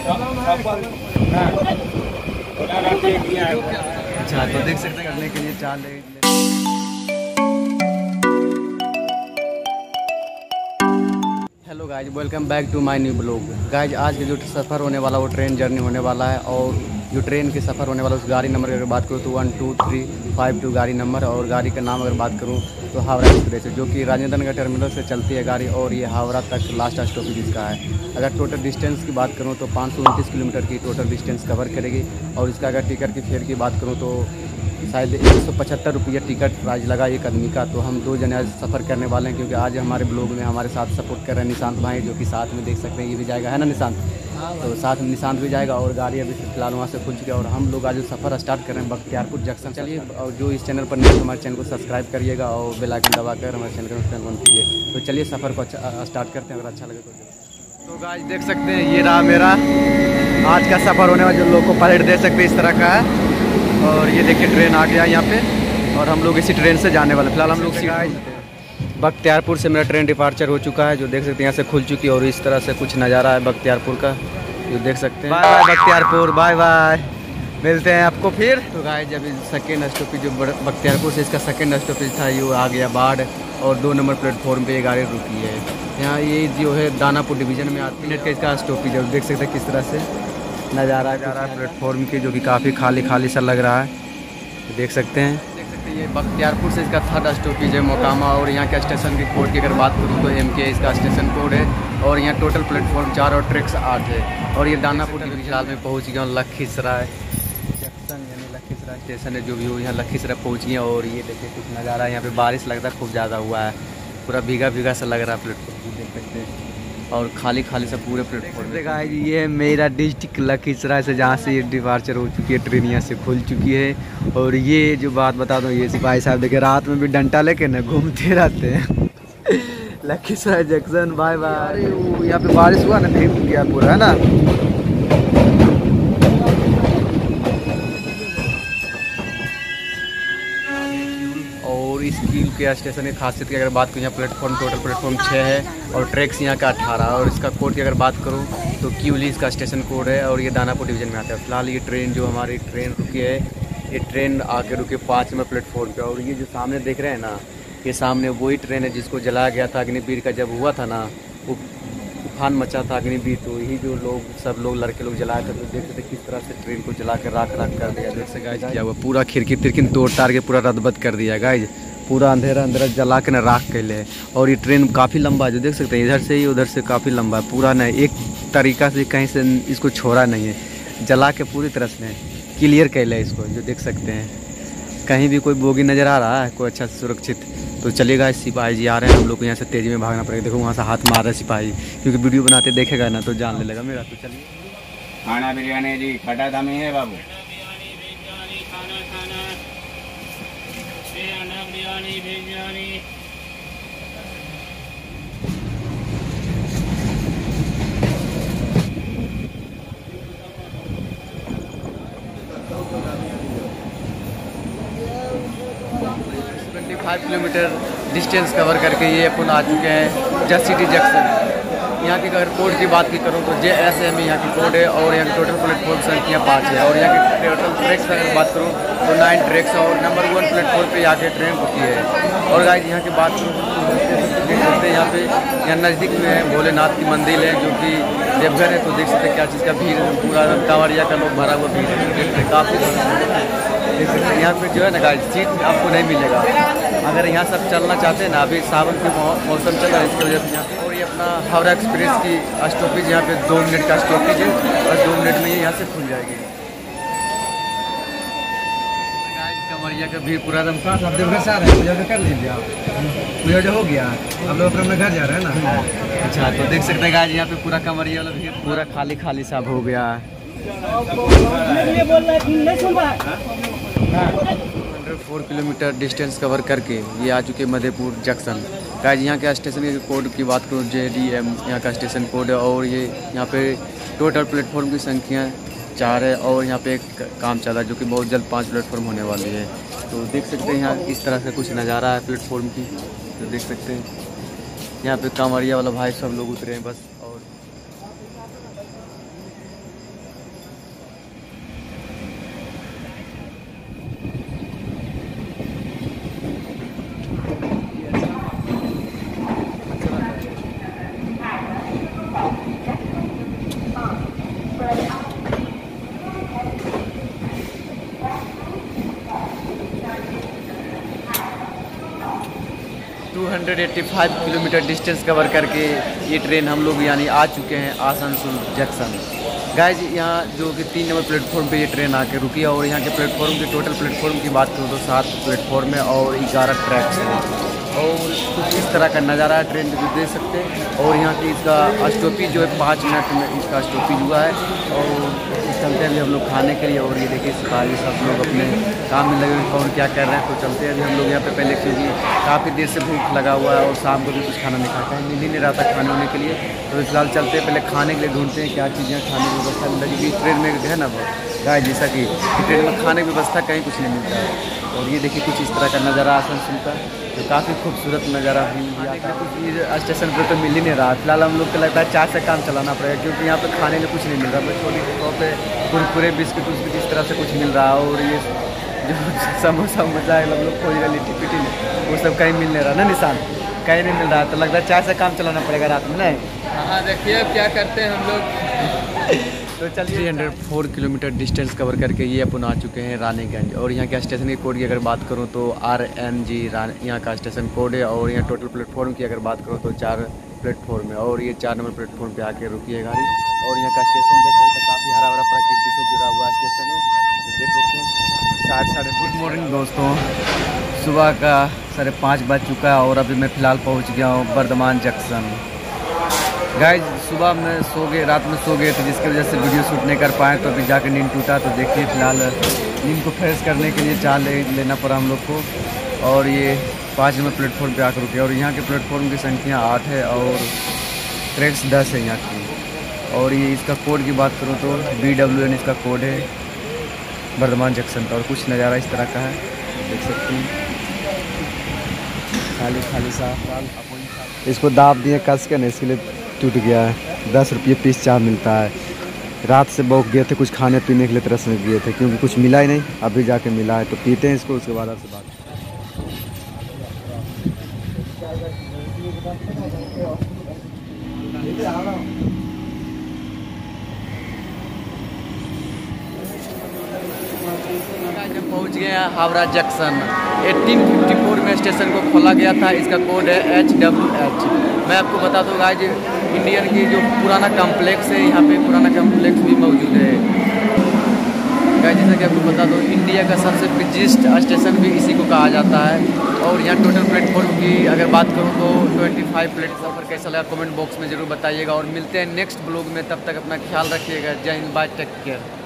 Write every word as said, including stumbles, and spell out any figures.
अच्छा तो देख सकते हैं करने के लिए चाल ले। Hello guys, welcome back to my new blog. Guys आज का जो सफ़र होने वाला वो ट्रेन जर्नी होने वाला है, और जो ट्रेन के सफ़र होने वाला उस गाड़ी नंबर की अगर बात करूँ तो one two three five two गाड़ी नंबर, और गाड़ी का नाम अगर बात करूँ तो हावड़ा एक्सप्रेस है, जो कि राजेंद्र नगर टर्मिनल से चलती है गाड़ी, और ये हावड़ा तक लास्ट स्टॉपेज इसका है। अगर टोटल डिस्टेंस की बात करूँ तो पाँच सौ उनतीस किलोमीटर की टोटल डिस्टेंस कवर करेगी, और इसका अगर टिकट की फेयर की बात करूँ तो शायद एक सौ पचहत्तर रुपये टिकट प्राइस लगा एक आदमी का। तो हम दो जने आज सफ़र करने वाले हैं, क्योंकि आज हमारे ब्लॉग में हमारे साथ सपोर्ट कर रहे हैं निशांत भाई, जो कि साथ में देख सकते हैं ये भी जाएगा, है ना निशांत? तो साथ में निशांत भी जाएगा, और गाड़ी अभी फिलहाल वहाँ से खुल चुकी है, और हम लोग आज सफ़र स्टार्ट कर रहे हैं बख्तियारपुर जंक्शन। चलिए, और जो इस चैनल पर नहीं है हमारे चैनल को सब्सक्राइब करिएगा और बेल आइकन दबाकर हमारे चैनल को सब्सक्राइब कीजिए। तो चलिए सफ़र को अच्छा स्टार्ट करते हैं, अगर अच्छा लगे तो। तो गाइस देख सकते हैं ये रहा मेरा आज का सफ़र होने वाला, जो लोग को पायलट दे सकते हैं इस तरह का है। और ये देखिए ट्रेन आ गया यहाँ पे, और हम लोग इसी ट्रेन से जाने वाले। फिलहाल हम लोग बख्तियारपुर से मेरा ट्रेन डिपार्चर हो चुका है, जो देख सकते हैं यहाँ से खुल चुकी है, और इस तरह से कुछ नज़ारा है बख्तियारपुर का, जो देख सकते हैं। Bye bye Bakhtiyarpur, bye bye, मिलते हैं आपको फिर। तो गाइस जब सेकेंड स्टॉपेज जो बख्तियारपुर से इसका सेकेंड स्टॉपेज था, ये आ गया बाढ़, और दो नंबर प्लेटफॉर्म पे ये गाड़ी रुकी है। यहाँ ये जो है दानापुर डिवीज़न में आती मिनट का इसका स्टॉपेज है, देख सकते हैं किस तरह से नज़ारा जा रहा है प्लेटफॉर्म की, जो कि काफ़ी खाली खाली सा लग रहा है, देख सकते हैं। देख सकते हैं ये बख्तियारपुर से इसका थर्ड स्टॉपेज है मोकामा, और यहाँ के स्टेशन की कोड की अगर बात करूँ तो एम के इसका स्टेशन कोड है, और यहाँ टोटल प्लेटफॉर्म चार और ट्रैक्स आठ है। और ये दानापुर की फिलहाल में पहुँच गया हूँ लखीसराय जंक्शन, यानी लखीसराय स्टेशन है जो भी हो, यहाँ लखीसराय पहुँच गया। और ये देखिए कुछ नज़ारा है, यहाँ पे बारिश लगता है खूब ज़्यादा हुआ है, पूरा भीगा भीगा सा लग रहा है प्लेटफॉर्म, देख सकते हैं, और खाली खाली से पूरे प्लेटफॉर्म देखा है। ये है मेरा डिस्ट्रिक्ट लखीसराय से, जहाँ से ये डिपार्चर हो चुकी है, ट्रेन यहाँ से खुल चुकी है। और ये जो बात बता दूँ, ये सिपाही साहब देखिए रात में भी डंडा लेके ना घूमते रहते हैं लखीसराय जंक्शन, बाय बाय। यहाँ पे बारिश हुआ ना, भीग गया पूरा, है ना। और इस किल के स्टेशन की खासियत की अगर बात करूँ, यहाँ प्लेटफॉर्म टोटल प्लेटफॉर्म छः है, और ट्रैक्स यहाँ का अठारह, और इसका कोड की अगर बात करूँ तो क्यूली इसका स्टेशन कोड है, और ये दानापुर डिवीज़न में आता है। फिलहाल ये ट्रेन जो हमारी ट्रेन रुकी है, ये ट्रेन आके रुकी पाँच नंबर प्लेटफॉर्म पे। और ये जो सामने देख रहे हैं ना, ये सामने वही ट्रेन है जिसको जलाया गया था अग्निवीर का, जब हुआ था ना वो तूफान मचा था अग्निवीर, तो यही जो लोग सब लोग लड़के लोग जलाए थे। तो देख सकते किस तरह से ट्रेन को जला कर राख राख कर दिया, देख सकते गाइज किया हुआ, पूरा खिड़की तिरकी तोड़ तार के पूरा रद्दबद कर दिया गाइज, पूरा अंधेरा अंधेरा जला के ना राख के ले। और ये ट्रेन काफ़ी लंबा है, जो देख सकते हैं इधर से ही उधर से काफ़ी लंबा है, पूरा ना एक तरीका से कहीं से इसको छोड़ा नहीं है, जला के पूरी तरह से क्लियर कर ले इसको, जो देख सकते हैं। कहीं भी कोई बोगी नज़र आ रहा है कोई अच्छा सुरक्षित, तो चलिएगा। सिपाही जी आ रहे हैं, हम लोग को यहाँ से तेज़ी में भागना पड़ेगा। देखो वहाँ से हाथ मार रहे सिपाही, क्योंकि वीडियो बनाते देखेगा ना तो जान ले लेगा मेरा। तो चलिए, खाना बिरयानी जी खटा दमी है बाबू, biryani biryani. Five kilometre distance cover करके ये अपन आ चुके हैं जस्ट सिटी जंक्शन। यहाँ की अगर कोड की बात की करूँ तो जे एस एम यहाँ की कोड है, और यहाँ की टोटल प्लेटफॉर्म संख्या पाँच है। और यहाँ की टोटल ट्रैक्स की अगर बात करूँ तो नाइन ट्रैक्स, और नंबर वन प्लेटफॉर्म पे यहाँ के ट्रेन रुकी है। और गाइस यहाँ की बात करूँ तो देख सकते हैं यहाँ पे यहाँ नज़दीक में भोलेनाथ की मंदिर है, जो कि देवघर है। तो देख सकते हैं क्या चीज़ का भीड़, पूरा कांवरिया का लोग भरा हुआ भीड़ है, काफ़ी देख सकते हैं। यहाँ पे जो है ना गाइस सीट आपको नहीं मिलेगा, अगर यहाँ सब चलना चाहते हैं ना, अभी सावन के मौसम चल रहा है इसकी वजह से यहाँ। और ये अपना हावड़ा एक्सप्रेस की स्टॉपेज यहाँ पे दो मिनट का स्टॉपेज है, और दो मिनट में ये यहाँ से खुल जाएगी। कमरिया का भीड़ पूरा एकदम साथ, आप देवघर से आ रहे हैं, पूजा कर लीजिए आप, पूजा जो हो गया आप लोग अपना अपना घर जा रहे हैं ना। अच्छा तो देख सकते हैं गाइस यहाँ पे पूरा कमरिया वाला भीड़ पूरा खाली खाली सब हो गया है। फोर किलोमीटर डिस्टेंस कवर करके ये आ चुके मधेपुर जंक्शन। गाइस यहाँ के स्टेशन के कोड की बात करूँ जे डी एम यहाँ का स्टेशन कोड है, और ये यहाँ पे टोटल प्लेटफॉर्म की संख्या चार है, और यहाँ पे एक काम चल रहा है जो कि बहुत जल्द पाँच प्लेटफॉर्म होने वाली है। तो देख सकते हैं यहाँ इस तरह से कुछ नज़ारा है प्लेटफॉर्म की, तो देख सकते हैं यहाँ पे कांवरिया वाला भाई सब लोग उतरे हैं बस। और पचासी किलोमीटर डिस्टेंस कवर करके ये ट्रेन हम लोग यानी आ चुके हैं आसनसोल जंक्शन। गाइज यहाँ जो कि तीन नंबर प्लेटफॉर्म पे ये ट्रेन आके रुकी है और यहाँ के प्लेटफॉर्म के टोटल प्लेटफॉर्म की बात करूँ तो सात प्लेटफॉर्म है और ग्यारह ट्रैक्स हैं और कुछ इस तरह का नज़ारा है ट्रेन को देख सकते हैं। और यहाँ की इसका स्टॉपेज जो है पाँच मिनट में इसका स्टॉपेज हुआ है और चलते हैं अभी हम लोग खाने के लिए। और ये देखिए सिपाही सब लोग अपने काम में लगे हुए और क्या कर रहे हैं, तो चलते हैं अभी हम लोग यहाँ पे पहले, क्योंकि काफ़ी देर से भूख लगा हुआ है और शाम को भी कुछ खाना नहीं खाता है, मिल ही नहीं रहा था खाने होने के लिए। तो फिलहाल चलते हैं पहले खाने के लिए, ढूंढते हैं क्या चीज़ें खाने की व्यवस्था मिल रही है। ट्रेन में है ना वो गाय जैसा कि ट्रेन में खाने की व्यवस्था कहीं कुछ नहीं मिलता है। और ये देखिए कुछ इस तरह का नज़ारा आसनसोल का, तो काफ़ी खूबसूरत नज़ारा भी कुछ स्टेशन पर तो मिल ही नहीं रहा। फिलहाल हम लोग को लगता है चाय से काम चलाना पड़ेगा, क्योंकि यहाँ पे खाने में कुछ नहीं मिल रहा। बस छोटी शॉप पे कुरकुरे बिस्किट उस्किट इस तरह से कुछ मिल रहा है। और ये जो समोसा मजा है हम लोग खोज रहे लिट्टी पिटी में, वो सब कहीं मिल नहीं रहा ना निशान, कहीं नहीं मिल रहा। तो लगता है चाय से काम चलाना पड़ेगा रात में नहीं। हाँ देखिए अब क्या करते हैं हम लोग। तो चलिए three hundred four kilometre distance cover करके ये अपन आ चुके हैं रानीगंज। और यहाँ के स्टेशन के कोड की अगर बात करूँ तो आर एन जी यहाँ का स्टेशन कोड है। और यहाँ टोटल प्लेटफॉर्म की अगर बात करूँ तो चार प्लेटफॉर्म है और ये चार नंबर प्लेटफॉर्म पे आके रुकी है गाड़ी। और यहाँ का स्टेशन देख सकते हैं काफ़ी हरा भरा प्रकृति से जुड़ा हुआ स्टेशन है, तो देख सकते हैं। साढ़े साढ़े गुड मॉर्निंग दोस्तों, सुबह का साढ़े पाँच बज चुका है और अभी मैं फ़िलहाल पहुँच गया हूँ बर्धमान जंक्शन। गाइज सुबह में सो गए, रात में सो गए थे जिसकी वजह से वीडियो शूट नहीं कर पाए, तो अभी जाकर नींद टूटा। तो देखिए फिलहाल नींद को फ्रेश करने के लिए चाय ले लेना पड़ा हम लोग को। और ये पाँच नंबर प्लेटफॉर्म पे आकर रुके और यहाँ के प्लेटफॉर्म की संख्या आठ है और ट्रैक्स दस है यहाँ की। और ये इसका कोड की बात करूँ तो बी डब्ल्यू एन इसका कोड है बर्धमान जंक्शन का। और कुछ नज़ारा इस तरह का है, देख सकते हैं खाली खाली साफ। इसको दाब दिए कस के, नहीं इसलिए टूट गया है। दस रुपये पीस चाय मिलता है। रात से बहुत गए थे कुछ खाने पीने के लिए, तरस में गए थे क्योंकि कुछ मिला ही नहीं, अभी जाके मिला है। तो पीते हैं इसको, उसके बाद आपसे बात। जब पहुंच गए हैं हावड़ा जंक्शन, अठारह सौ चौवन में स्टेशन को खोला गया था। इसका कोड है एच डब्ल्यू एच। मैं आपको बता दूँ गाइज इंडियन की जो पुराना कॉम्प्लेक्स है, यहाँ पे पुराना कॉम्प्लेक्स भी मौजूद है। गाइज जैसा कि आपको बता दो इंडिया का सबसे बिगेस्ट स्टेशन भी इसी को कहा जाता है। और यहाँ टोटल प्लेटफॉर्म की अगर बात करूँ तो पच्चीस प्लेट सफ़र कैसा लगा कमेंट बॉक्स में ज़रूर बताइएगा। और मिलते हैं नेक्स्ट ब्लॉग में, तब तक अपना ख्याल रखिएगा। जय हिंद, बाय, टेक केयर।